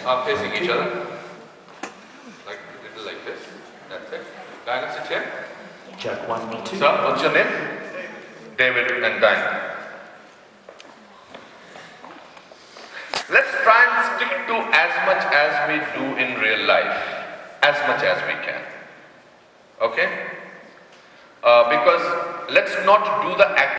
are facing each other. Like little like this. That's it. Diana, sit here. Check 1, 2. Sir, what's your name? David and Diana. Let's try and stick to as much as we do in real life, as much as we can. Okay? Because let's not do the act